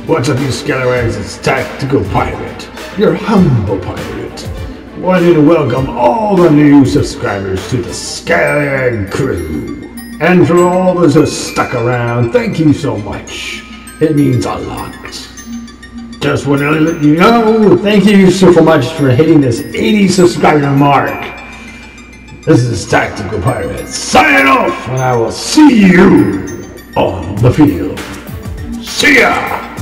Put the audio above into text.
What's up, you scalawags? It's Tactical Pirate, your humble pirate. Wanting to welcome all the new subscribers to the Scalawag crew. And for all those who stuck around, thank you so much. It means a lot. Just want to let you know, thank you so much for hitting this 80 subscriber mark. This is Tactical Pirate signing off, and I will see you on the field. See ya!